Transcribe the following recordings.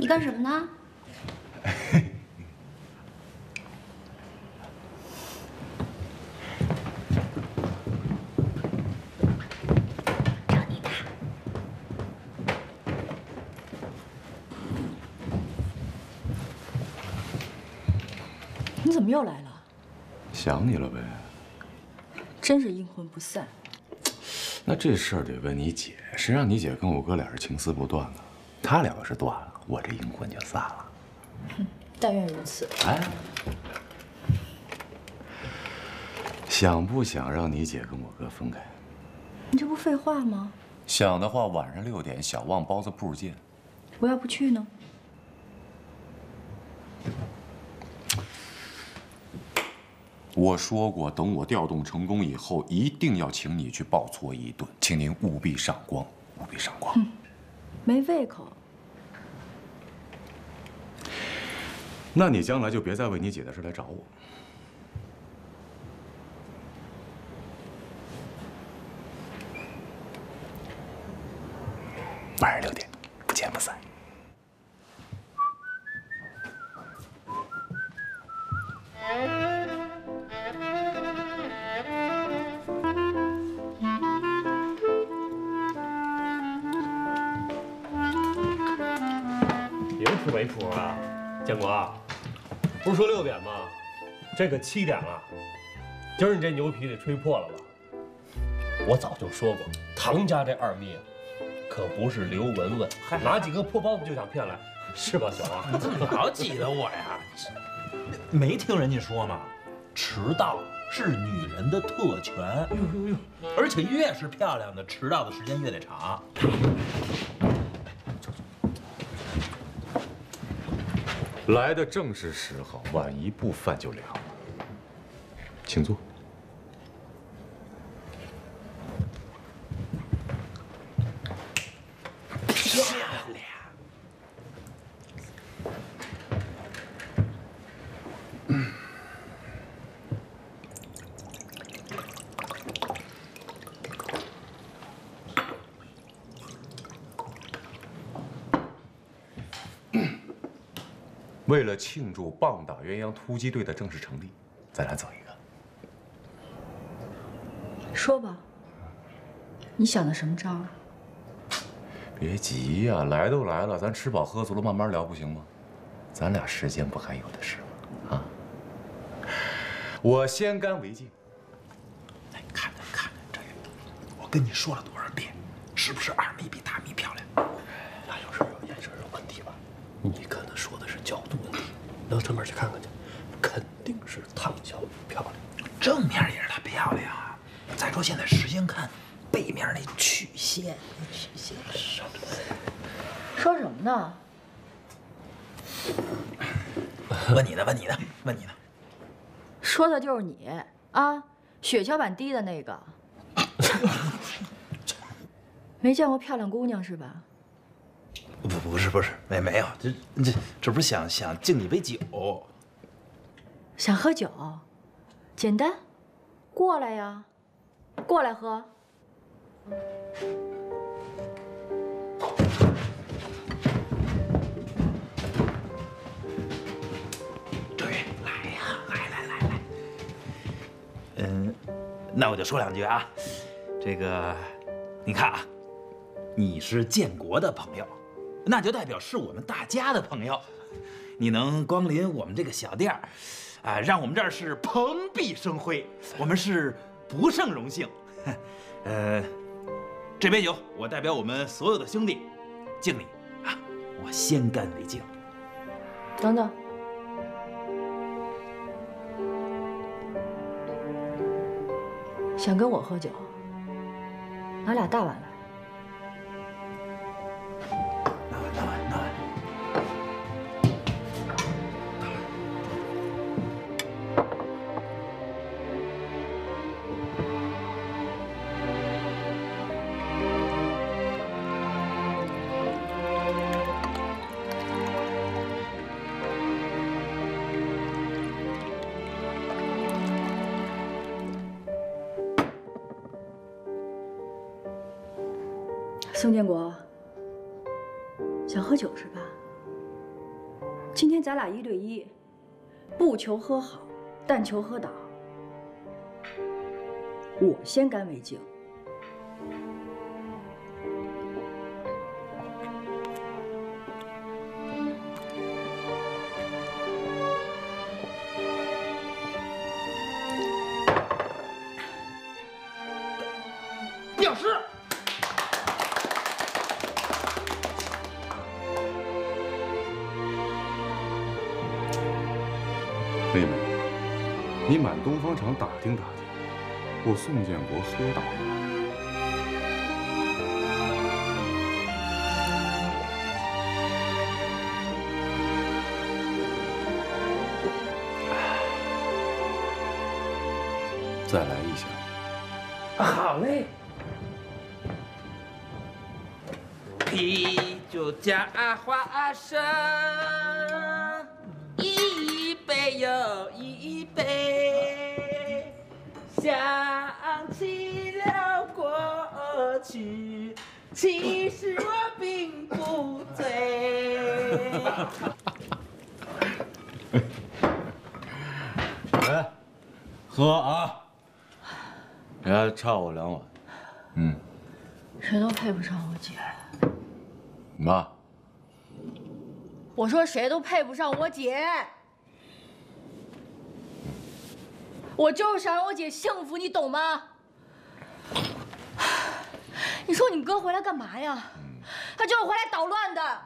你干什么呢？找你的。你怎么又来了？ 想你了呗。 真是阴魂不散。 那这事儿得问你姐，谁让你姐跟我哥俩是情丝不断的？他俩要是断了，我这阴魂就散了。 哼，但愿如此。 哎，想不想让你姐跟我哥分开？ 你这不废话吗？ 想的话，晚上6点，小旺包子铺见。 我要不去呢？ 我说过，等我调动成功以后，一定要请你去报错一顿，请您务必上光，务必上光。 没胃口。 那你将来就别再为你姐的事来找我。晚上6点，不见不散。 别出没谱啊，建国，不是说6点吗？这可7点了，今儿你这牛皮得吹破了吧？我早就说过，唐家这二蜜啊，可不是刘文文，拿几个破包子就想骗来，是吧，小王？ 怎么老挤得我呀？没听人家说吗？迟到是女人的特权。呦，而且越是漂亮的，迟到的时间越得长。 来的正是时候，晚一步饭就凉了。请坐。 漂亮。 为了庆祝棒打鸳鸯突击队的正式成立，咱俩走一个。 说吧，你想的什么招啊？ 别急呀，来都来了，咱吃饱喝足了，慢慢聊不行吗？咱俩时间不还有的是吗？啊！我先干为敬。 哎，看这个，我跟你说了多少遍，是不是二蜜比大蜜漂亮？ 那有时候有眼神有问题吧？你可能说的是角度问题，到正面去看看去，肯定是唐小雨漂亮。 正面也是她漂亮啊。再说现在时间看，背面那曲线， 说什么呢？ 问你呢。 说的就是你啊，雪橇板低的那个。没见过漂亮姑娘是吧？ 不是，没有，这不是想敬你杯酒。 想喝酒，简单，过来呀，过来喝。 周宇，来呀，来。那我就说两句啊。这个，你看啊，你是建国的朋友，那就代表是我们大家的朋友。你能光临我们这个小店儿，啊，让我们这儿是蓬荜生辉，我们是不胜荣幸。这杯酒我代表我们所有的兄弟敬你啊，我先干为敬。 等等，想跟我喝酒，拿俩大碗来。 拿碗。 宋建国，想喝酒是吧？ 今天咱俩1对1，不求和好，但求和倒。我先干为敬。 表示。 妹妹，你满东方场打听打听，我宋建国喝倒了。再来一下。 好嘞。啤酒加花生。 一杯又一杯，想起了过去，其实我并不醉。 来，喝啊！你还差我2碗。 谁都配不上我姐。 妈， 我说谁都配不上我姐。我就是想让我姐幸福，你懂吗？你说你哥回来干嘛呀？他就是回来捣乱的。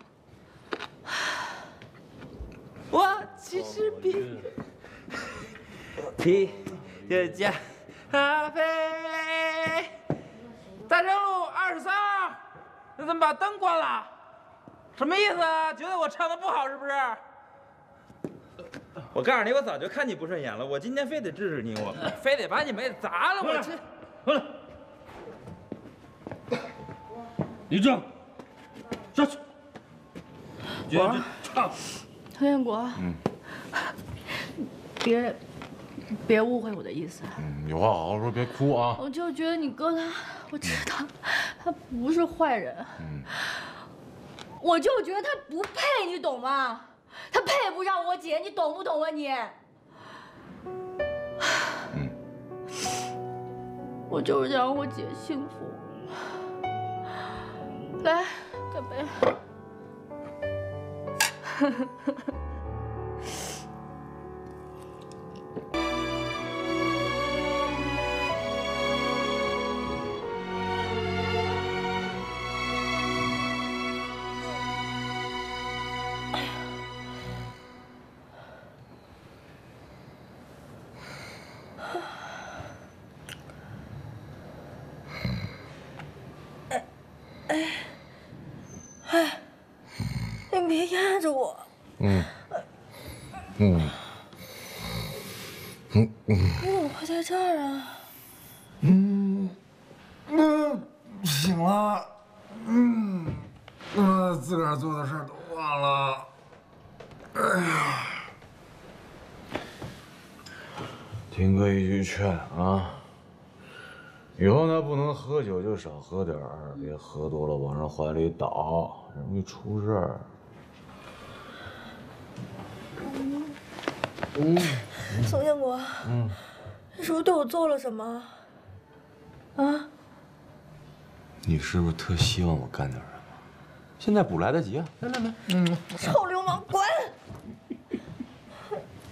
我其实比啤酒加咖啡。大正路23号，你怎么把灯关了？什么意思啊？觉得我唱的不好是不是？我告诉你，我早就看你不顺眼了，我今天非得治治你，我非得把你给砸了，我这。 回来，立正，上去，接着唱。 滕建国，别误会我的意思。 有话好好说，别哭啊。 我就觉得你哥我知道他不是坏人。我就觉得他不配，你懂吗？他配不上我姐，你懂不懂啊你？我就是想让我姐幸福。来，干杯！你别压着我。你怎么会在这儿啊？ 醒了，自个儿做的事儿都忘了。哎呀， 听哥一句劝啊，以后呢不能喝酒就少喝点儿，别喝多了往人怀里倒，容易出事儿。 宋建国，你是不是对我做了什么？啊？ 你是不是特希望我干点什么？现在补来得及啊！来， 臭流氓，滚！